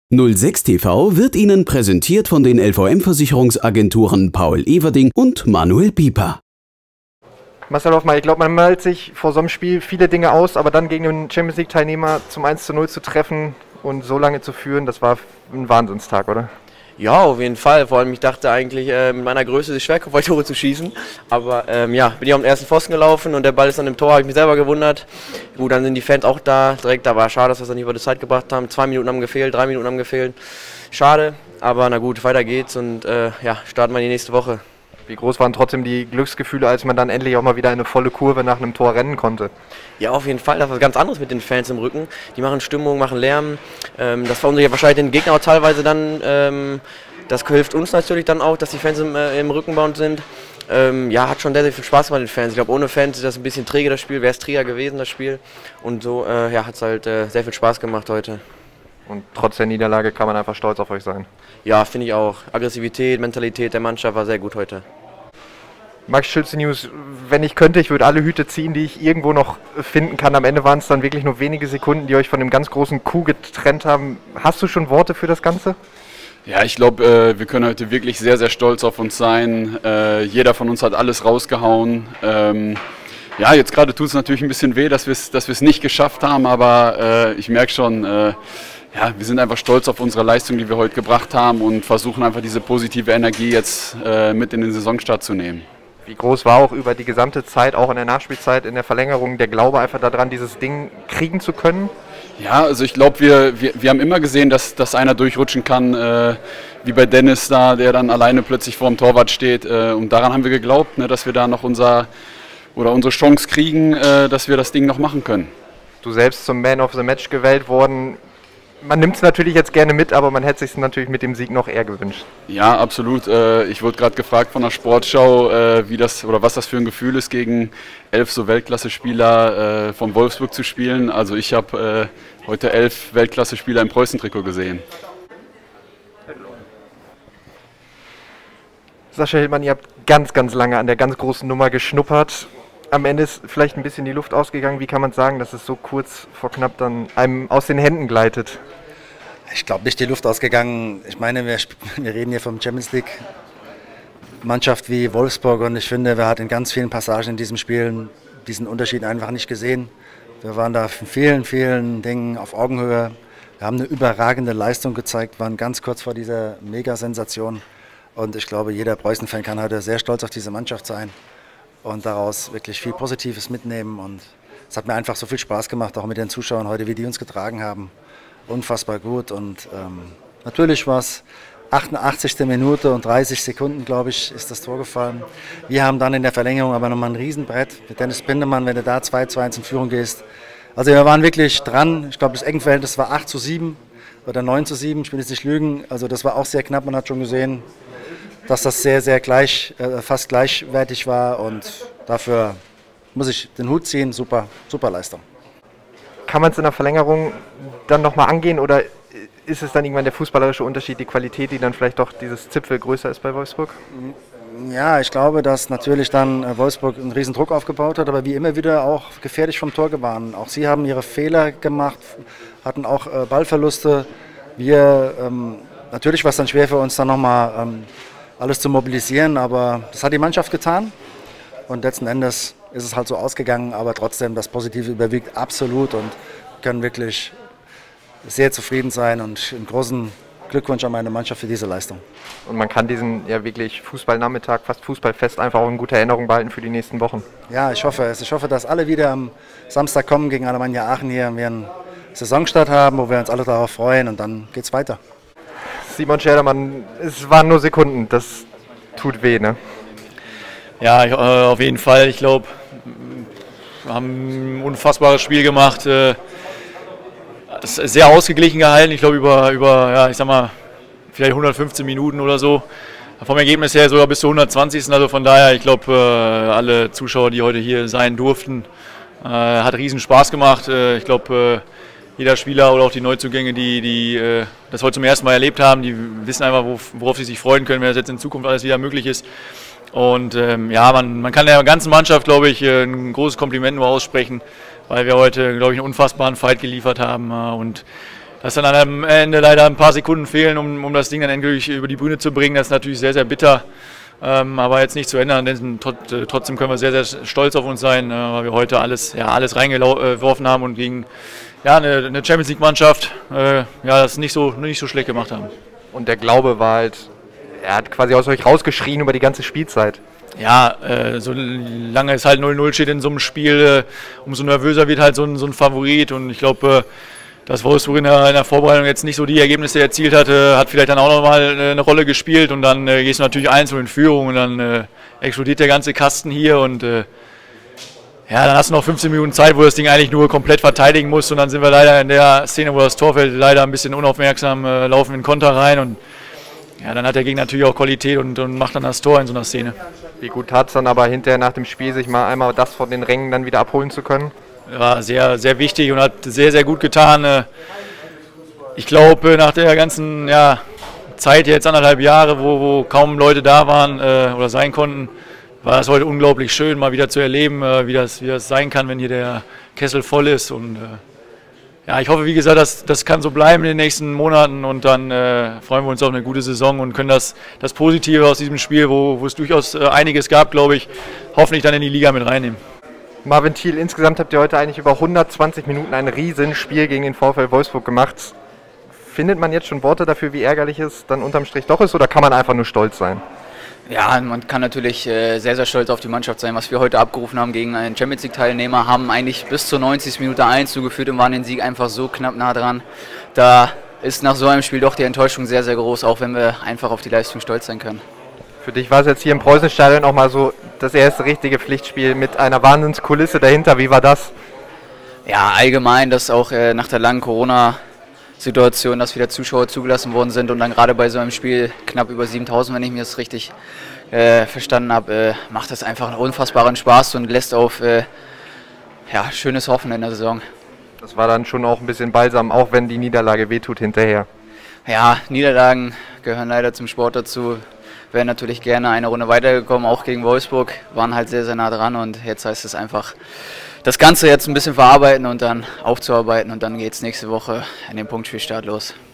06 TV wird Ihnen präsentiert von den LVM-Versicherungsagenturen Paul Everding und Manuel Pieper. Marcel Hoffmann, ich glaube, man malt sich vor so einem Spiel viele Dinge aus, aber dann gegen einen Champions-League-Teilnehmer zum 1:0 zu treffen und so lange zu führen, das war ein Wahnsinnstag, oder? Ja, auf jeden Fall. Vor allem, ich dachte eigentlich, mit meiner Größe ist es schwer, Kopfballtore zu schießen. Aber ja, bin ich auf den ersten Pfosten gelaufen und der Ball ist dann im Tor, habe ich mich selber gewundert. Gut, dann sind die Fans auch da direkt, aber schade, dass wir es dann nicht über die Zeit gebracht haben. 2 Minuten haben gefehlt, 3 Minuten haben gefehlt. Schade, aber na gut, weiter geht's und ja, starten wir in die nächste Woche. Wie groß waren trotzdem die Glücksgefühle, als man dann endlich auch mal wieder eine volle Kurve nach einem Tor rennen konnte? Ja, auf jeden Fall. Das ist was ganz anderes mit den Fans im Rücken. Die machen Stimmung, machen Lärm. Das verunsichert wahrscheinlich den Gegner auch teilweise dann. Das hilft uns natürlich dann auch, dass die Fans im Rückenband sind. Ja, hat schon sehr, sehr viel Spaß gemacht mit den Fans. Ich glaube, ohne Fans ist das ein bisschen träge, das Spiel. Wäre es träger gewesen, das Spiel. Und so ja, hat es halt sehr viel Spaß gemacht heute. Und trotz der Niederlage kann man einfach stolz auf euch sein? Ja, finde ich auch. Aggressivität, Mentalität der Mannschaft war sehr gut heute. Max Schulze News, wenn ich könnte, ich würde alle Hüte ziehen, die ich irgendwo noch finden kann. Am Ende waren es dann wirklich nur wenige Sekunden, die euch von dem ganz großen Coup getrennt haben. Hast du schon Worte für das Ganze? Ja, ich glaube, wir können heute wirklich sehr, sehr stolz auf uns sein. Jeder von uns hat alles rausgehauen. Ja, jetzt gerade tut es natürlich ein bisschen weh, dass wir es nicht geschafft haben, aber ich merke schon, ja, wir sind einfach stolz auf unsere Leistung, die wir heute gebracht haben und versuchen einfach diese positive Energie jetzt mit in den Saisonstart zu nehmen. Wie groß war auch über die gesamte Zeit, auch in der Nachspielzeit, in der Verlängerung, der Glaube einfach daran, dieses Ding kriegen zu können? Ja, also ich glaube, wir haben immer gesehen, dass einer durchrutschen kann, wie bei Dennis da, der dann alleine plötzlich vor dem Torwart steht. Und daran haben wir geglaubt, ne, dass wir da noch unsere Chance kriegen, dass wir das Ding noch machen können. Du selbst zum Man of the Match gewählt worden. Man nimmt es natürlich jetzt gerne mit, aber man hätte es sich natürlich mit dem Sieg noch eher gewünscht. Ja, absolut. Ich wurde gerade gefragt von der Sportschau, was das für ein Gefühl ist, gegen 11 so Weltklasse-Spieler von Wolfsburg zu spielen. Also ich habe heute 11 Weltklasse-Spieler im Preußen-Trikot gesehen. Sascha Hildmann, ihr habt ganz, ganz lange an der ganz großen Nummer geschnuppert. Am Ende ist vielleicht ein bisschen die Luft ausgegangen. Wie kann man sagen, dass es so kurz vor knapp dann einem aus den Händen gleitet? Ich glaube nicht die Luft ausgegangen. Ich meine, wir reden hier vom Champions League Mannschaft wie Wolfsburg und ich finde, wir hatten in ganz vielen Passagen in diesem Spiel diesen Unterschied einfach nicht gesehen. Wir waren da in vielen, vielen Dingen auf Augenhöhe. Wir haben eine überragende Leistung gezeigt, waren ganz kurz vor dieser Mega-Sensation und ich glaube, jeder Preußen-Fan kann heute sehr stolz auf diese Mannschaft sein und daraus wirklich viel Positives mitnehmen. Und es hat mir einfach so viel Spaß gemacht, auch mit den Zuschauern heute, wie die uns getragen haben. Unfassbar gut. Und natürlich war es 88. Minute und 30 Sekunden, glaube ich, ist das Tor gefallen. Wir haben dann in der Verlängerung aber nochmal ein Riesenbrett mit Dennis Bindemann, wenn du da 2:1 in Führung gehst. Also wir waren wirklich dran. Ich glaube, das Eckenverhältnis war 8:7 oder 9:7, ich will jetzt nicht lügen. Also das war auch sehr knapp, man hat schon gesehen, dass das sehr, sehr fast gleichwertig war und dafür muss ich den Hut ziehen, super, super Leistung. Kann man es in der Verlängerung dann nochmal angehen oder ist es dann irgendwann der fußballerische Unterschied, die Qualität, die dann vielleicht doch dieses Zipfel größer ist bei Wolfsburg? Ja, ich glaube, dass natürlich dann Wolfsburg einen riesen Druck aufgebaut hat, aber wie immer wieder auch gefährlich vom Tor gewarnt. Auch sie haben ihre Fehler gemacht, hatten auch Ballverluste. Natürlich war es dann schwer für uns dann nochmal alles zu mobilisieren, aber das hat die Mannschaft getan und letzten Endes ist es halt so ausgegangen, aber trotzdem das Positive überwiegt absolut und können wirklich sehr zufrieden sein und einen großen Glückwunsch an meine Mannschaft für diese Leistung. Und man kann diesen ja wirklich Fußballnachmittag, fast Fußballfest einfach auch in guter Erinnerung behalten für die nächsten Wochen. Ja, ich hoffe es. Ich hoffe, dass alle wieder am Samstag kommen gegen Alemannia Aachen hier und wir einen Saisonstart haben, wo wir uns alle darauf freuen und dann geht's weiter. Simon Scherdermann, es waren nur Sekunden, das tut weh, ne? Ja, auf jeden Fall. Ich glaube, wir haben ein unfassbares Spiel gemacht. Es ist sehr ausgeglichen gehalten. Ich glaube, über ja, ich sag mal, vielleicht 115 Minuten oder so. Vom Ergebnis her sogar bis zur 120. Also von daher, ich glaube, alle Zuschauer, die heute hier sein durften, hat riesen Spaß gemacht. Ich glaube, jeder Spieler oder auch die Neuzugänge, die das heute zum ersten Mal erlebt haben, die wissen einfach, worauf sie sich freuen können, wenn das jetzt in Zukunft alles wieder möglich ist. Und ja, man kann der ganzen Mannschaft, glaube ich, ein großes Kompliment nur aussprechen, weil wir heute, glaube ich, einen unfassbaren Fight geliefert haben. Und dass dann am Ende leider ein paar Sekunden fehlen, um das Ding dann endgültig über die Bühne zu bringen. Das ist natürlich sehr, sehr bitter. Aber jetzt nicht zu ändern, denn trotzdem können wir sehr, sehr stolz auf uns sein, weil wir heute alles reingeworfen haben und gegen eine Champions-League-Mannschaft das nicht so schlecht gemacht haben. Und der Glaube war halt, er hat quasi aus euch rausgeschrien über die ganze Spielzeit. Ja, solange es halt 0-0 steht in so einem Spiel, umso nervöser wird halt so ein Favorit. Und ich glaube, dass Wolfsburg in der Vorbereitung jetzt nicht so die Ergebnisse erzielt hatte, hat vielleicht dann auch nochmal eine Rolle gespielt. Und dann gehst du natürlich 1-0 in Führung und dann explodiert der ganze Kasten hier. Und dann hast du noch 15 Minuten Zeit, wo das Ding eigentlich nur komplett verteidigen musst. Und dann sind wir leider in der Szene, wo das Tor fällt, leider ein bisschen unaufmerksam, laufen in den Konter rein. Und ja, dann hat der Gegner natürlich auch Qualität und macht dann das Tor in so einer Szene. Wie gut tat es dann aber hinterher nach dem Spiel, sich mal einmal das von den Rängen dann wieder abholen zu können? Ja, sehr, sehr wichtig und hat sehr, sehr gut getan. Ich glaube, nach der ganzen Zeit, jetzt 1,5 Jahre, wo kaum Leute da waren oder sein konnten, war es heute unglaublich schön, mal wieder zu erleben, wie das sein kann, wenn hier der Kessel voll ist. Und ich hoffe, wie gesagt, das kann so bleiben in den nächsten Monaten und dann freuen wir uns auf eine gute Saison und können das Positive aus diesem Spiel, wo es durchaus einiges gab, glaube ich, hoffentlich dann in die Liga mit reinnehmen. Marvin Thiel, insgesamt habt ihr heute eigentlich über 120 Minuten ein Riesenspiel gegen den VfL Wolfsburg gemacht. Findet man jetzt schon Worte dafür, wie ärgerlich es dann unterm Strich doch ist, oder kann man einfach nur stolz sein? Ja, man kann natürlich sehr, sehr stolz auf die Mannschaft sein. Was wir heute abgerufen haben gegen einen Champions-League-Teilnehmer, haben eigentlich bis zur 90. Minute 1 zugeführt und waren den Sieg einfach so knapp nah dran. Da ist nach so einem Spiel doch die Enttäuschung sehr, sehr groß, auch wenn wir einfach auf die Leistung stolz sein können. Für dich war es jetzt hier im Preußenstadion auch mal so das erste richtige Pflichtspiel mit einer Wahnsinnskulisse dahinter. Wie war das? Ja, allgemein, dass auch nach der langen Corona-Situation, dass wieder Zuschauer zugelassen worden sind und dann gerade bei so einem Spiel knapp über 7.000, wenn ich mir das richtig verstanden habe, macht das einfach einen unfassbaren Spaß und lässt auf schönes Hoffen in der Saison. Das war dann schon auch ein bisschen balsam, auch wenn die Niederlage wehtut hinterher. Ja, Niederlagen gehören leider zum Sport dazu. Wären natürlich gerne eine Runde weitergekommen, auch gegen Wolfsburg, waren halt sehr, sehr nah dran und jetzt heißt es einfach, das Ganze jetzt ein bisschen verarbeiten und dann aufzuarbeiten und dann geht es nächste Woche in den Punktspielstart los.